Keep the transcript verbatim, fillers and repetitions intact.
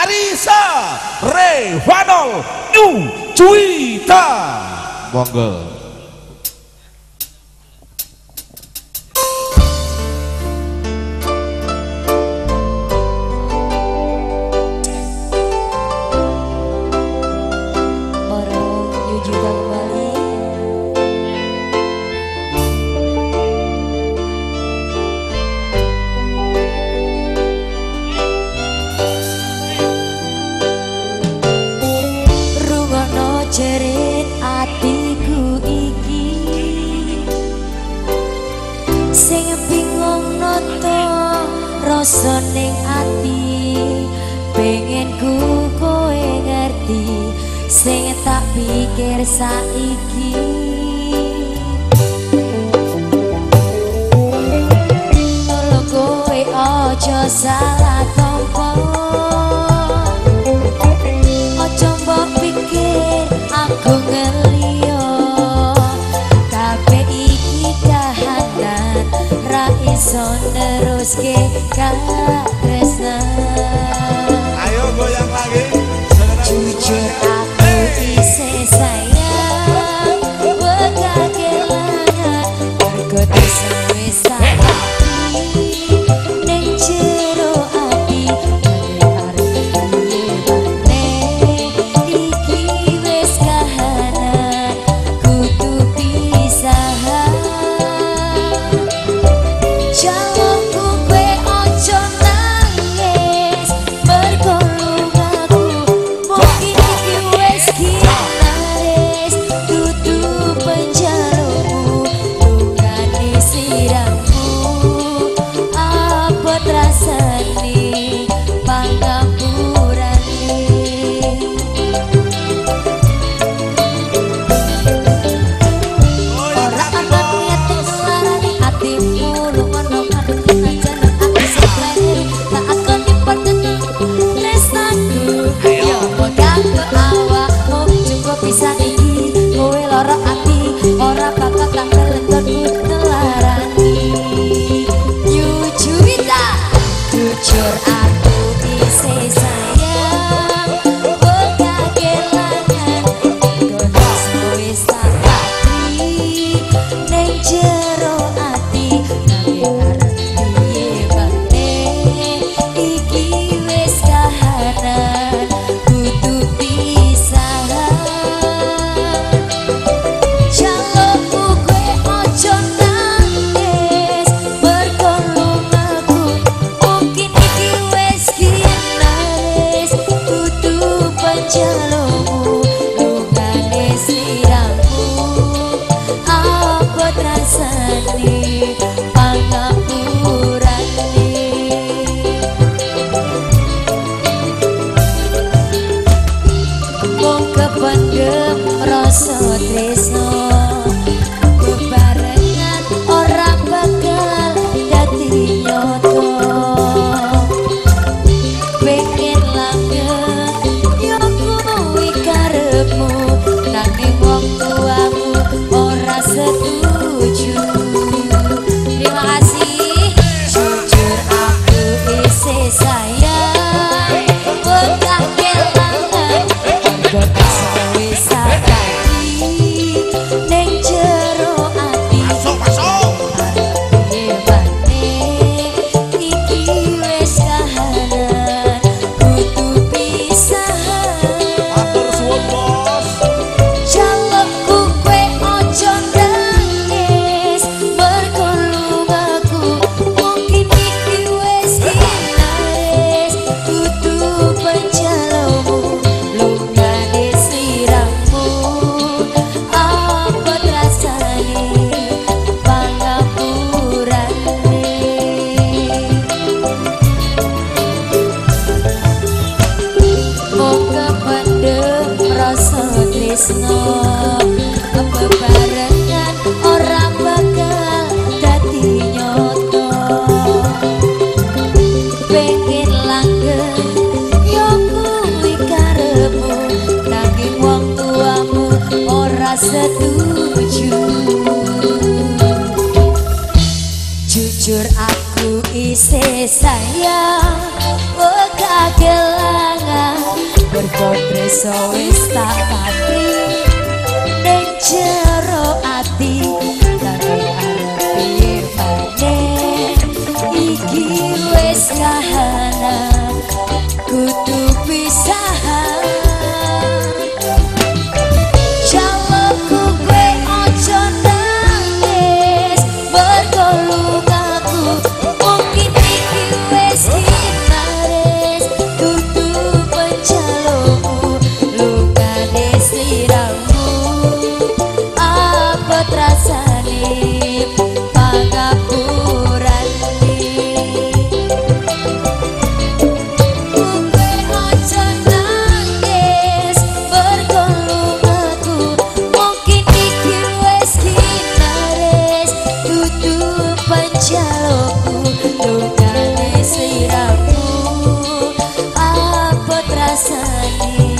Marisa Revanol New Cuita monggo. Jerit atiku iki sing bingung noto rasa ning ati pengen ku kowe ngerti sing tak pikir saiki tolong kowe aja salah tompo aja mbok pikir aku ngeliyo kabeh iki kahanan ra iso neruske katresnan Ayo goyang lagi jujur aku isih sayang wegah kelangan mergo wis tak ning jero ati jujur aku isih sayang wegah kelangan kono wis tak pati ning jero ati nanging arep piye maneh iki wis kahanan kudu pisahan jalukku kowe aja nangis mergo lumaku mungkin iki wis kinaris kudu penjalomu lungane siramu abot rasane pangapurane mung kependem rasa tresno bebarengan ora bakal dadi nyoto pengen langgeng yo kuwi karepmu nanging wong tuamu ora setuju terima kasih jujur aku isih sayang wegah kelangan mergo wis sakati ning jero ati masuk masuk piye maneh iki wis kahanan kudu pisahan matur suwun bos jalukku kowe aja nangis mergo lumaku mungkin iki wis kinaris kudu penjalomu lungane siramu abot rasane pangapurane mung kependem rasa tresno bebarengan ora bakal dadi nyoto pengen langgeng yo kuwi karepmu nanging wong tuamu ora setuju jujur aku isih sayang wegah kelangan Mergo tresno wis tak pati ning jero ati tapi arep maneh iki wis kahanan kudu pisahan jalukku kowe aja nangis mergo lukaku mungkin iki wis hinares kudu penjalukmu lukane sliramu apa rasane pangapurane kowe aja nangis mergo lukaku mungkin iki wis hinares kudu penjalukku lukane sliramu apa rasane